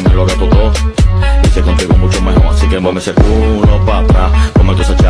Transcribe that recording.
me lo gasto todo. Hice contigo mucho mejor, así que mueve ese culo pa' atrás. Come tu